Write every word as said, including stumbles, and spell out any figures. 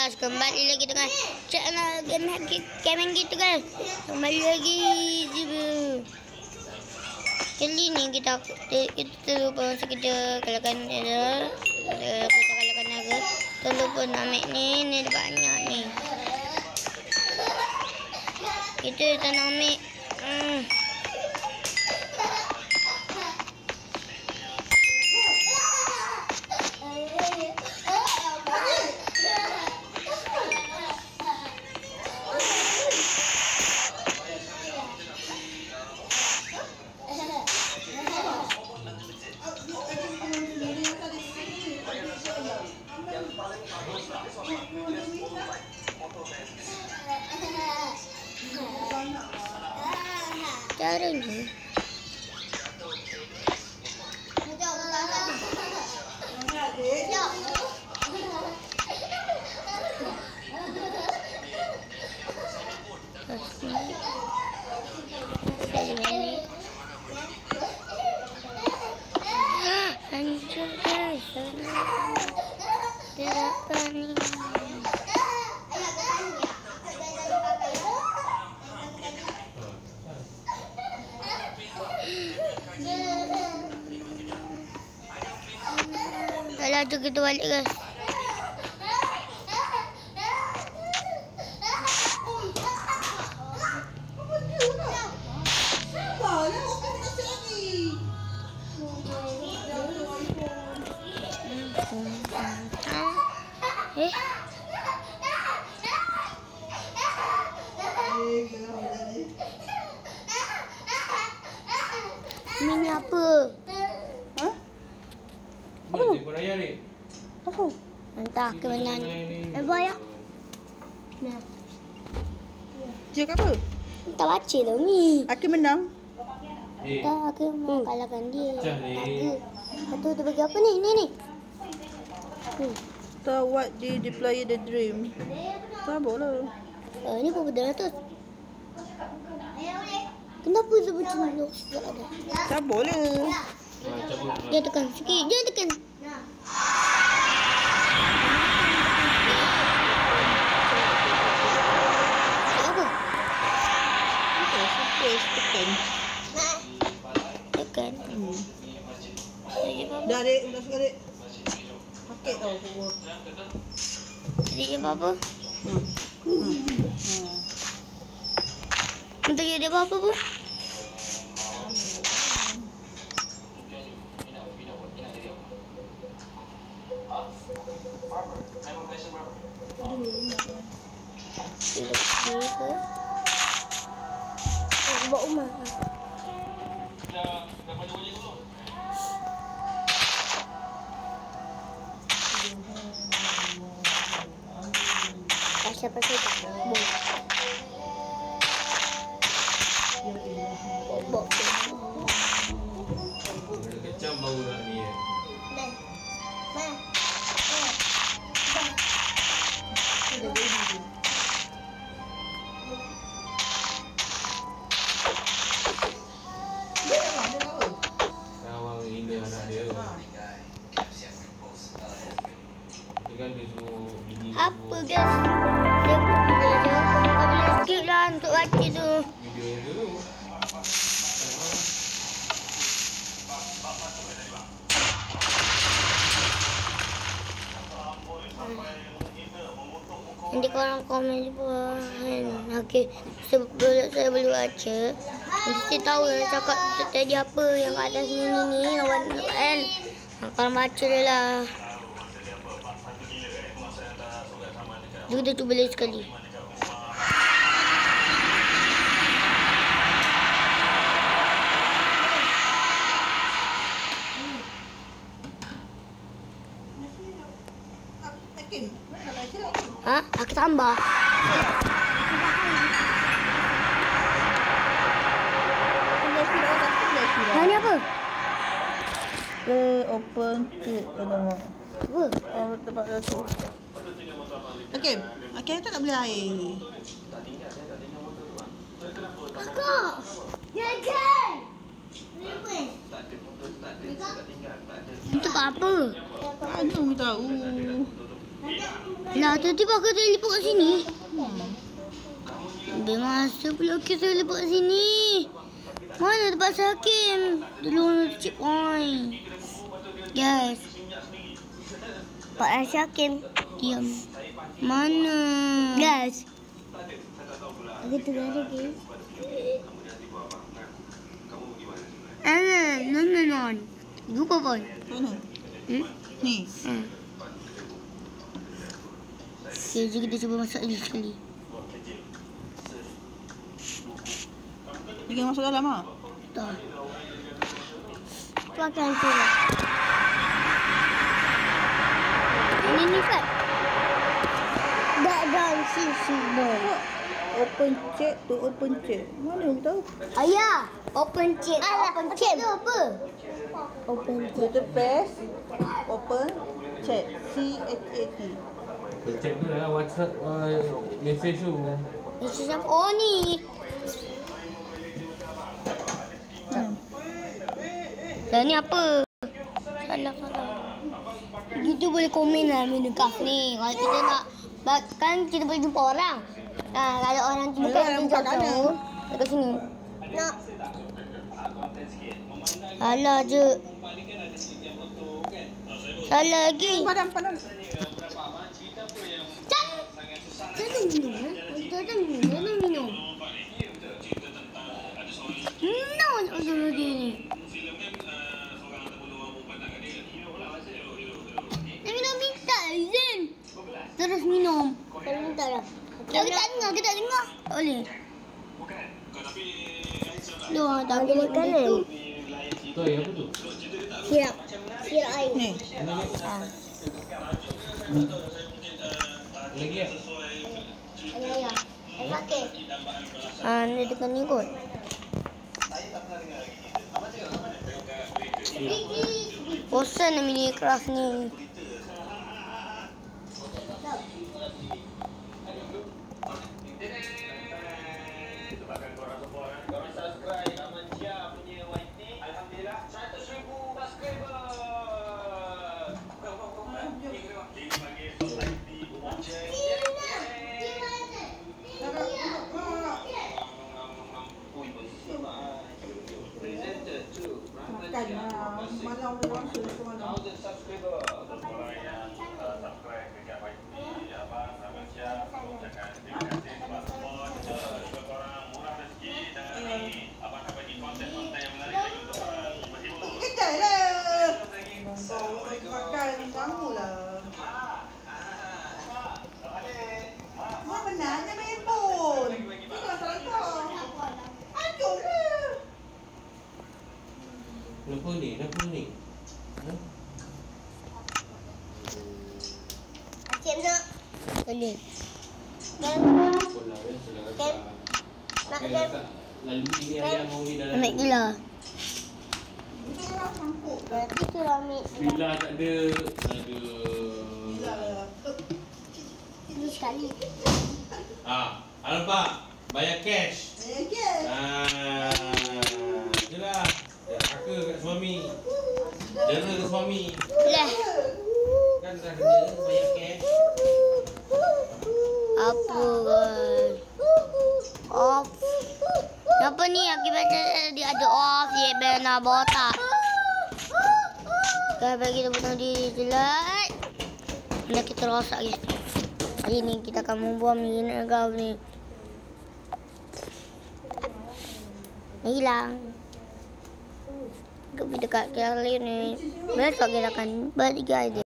guys, kembali lagi dengan channel Game Gaming gitu guys. Kembali lagi. Kali ni kita kita lupa masa kita kalahkan dia. Kita kalahkan naga. Kita lupa nak ambil ni, ni banyak ni. Kita tak nak ambil. Hmm. Caranya hancur guys, tidak panik. Dah tu kita balik guys. Eh? Ini apa? Hah? Apa? Tempoh raya ni. Apa? Entah ke mana ni. Eh, bayar. Nah. Dia kat apa? Tak baca dah ni. Aki menang. Eh, Tak, aku mau kalahkan dia. Pecah ni. Tak ke. Satu tu bagi apa ni? Ni ni. Hmm. So what did the player the dream? Sabar lah. Uh, ni berapa dah ratus? Kenapa dia macam ni? Tak ada. Sabar lah. ah, cabut. Dia tekan sikit. Dia tekan. Apa? Okay, surprise tekan. Tekan. Hmm. Jadi apa? Dah dek, dah suka dek. Paket tau semua. Jadi apa-apa? Hmm. Hmm. Hmm. Untuk dia apa-apa pun? Buat rumah. Pasal-pasal tak boleh. Bok. Kecam bau nak ni. eh. Nah. Nah. Awang ini anak dia. Dia kan dia suruh bini. Apa guys? Dia dia dia. Kau boleh skip lah untuk baca tu. Video yang dulu. Nanti korang komen di bawah kan. Okey, sebelum saya boleh baca, mesti tahu yang cakap tadi apa yang kat atas ni ni ni lawan kan. Korang baca dia lah. Jom kita cuba lagi sekali. Akin, mana nak silap tu? Ha? Aku tambah. Dah silap tak dah silap. Yang ni apa? Ke open ke alamak. Apa? Oh, tempat dah tu. Okey, okey tak nak beli air. Kakak. Jajan. Untuk apa? Mana tahu. Lah, tiba-tiba aku tak lipat kat sini. Hmm. Ambil masa pula kita lipat kat sini. Mana tempat Hakim? Tolong cip point. Guys. Pak Hakim. Diam. Mana? Guys. Aku tengah ada guys. Eh, non non non. Buka pun. Mana? Hmm? Ni. Hmm. Okay, jadi kita cuba masak lagi sekali. Dia masuk dalam ah. Tak. Pakai cuba. Ini ni kan. Dah dah sisi boy. Open chat to open chat. Mana aku tahu? Ayah, open chat. Open chat tu apa? Open chat. Kita press open chat. C H A T. Check tu lah WhatsApp uh, message tu. Message apa? Oh ni. Hmm. Dan ni apa? Salah salah. Kita boleh komen lah minukaf ni. Kalau kita nak, kan kita boleh jumpa orang. Ah, kalau orang tu bukan Alah, kita bukan tahu. Dekat sini. Nak. Salah je. Salah lagi. Padam, padam. Jangan minum. Jangan minum. Jangan minum. No, jangan lagi ni. Nak minum minta izin. Terus minum. Kalau minta dah. Kita tak dengar, kita tak dengar. Tak boleh. Luar tak boleh kanan. Tu air apa tu? Siap. Siap air. Ni. Ah. Lagi ya? Ya, ya. Pakai. Ah, ni dekat ni kot. Bosan nak Minecraft ni. Malam orang suruh malam. Kedai lah. Makan kamu lah. Mak benarnya main pun. Ini masalah kau. Aduh lah. Kenapa ni? Kenapa ni? Ha? Asyik nak. Boleh. Kan? Sekolah ya, sekolah Kan? Nak kan? Lalu ini ayam mau di dalam. Ambil gila. Ini orang campur. Berarti tu ambil. Bila tak ada. Ada. Ini sekali. Ah, nampak? Bayar cash. Eh, yes. Ah, itulah. Saka kat suami. Jera kat suami. Lah. Kan dah kena bayar cash. Apa guys? Off. Kenapa ni akibatnya dia ada off je benar botak. Guys, bagi kita bunuh diri jelat. Nak kita rosak guys. Hari ni kita akan membuang minyak kau ni. Hilang. Dekat kali ni. Besok kita akan buat tiga idea.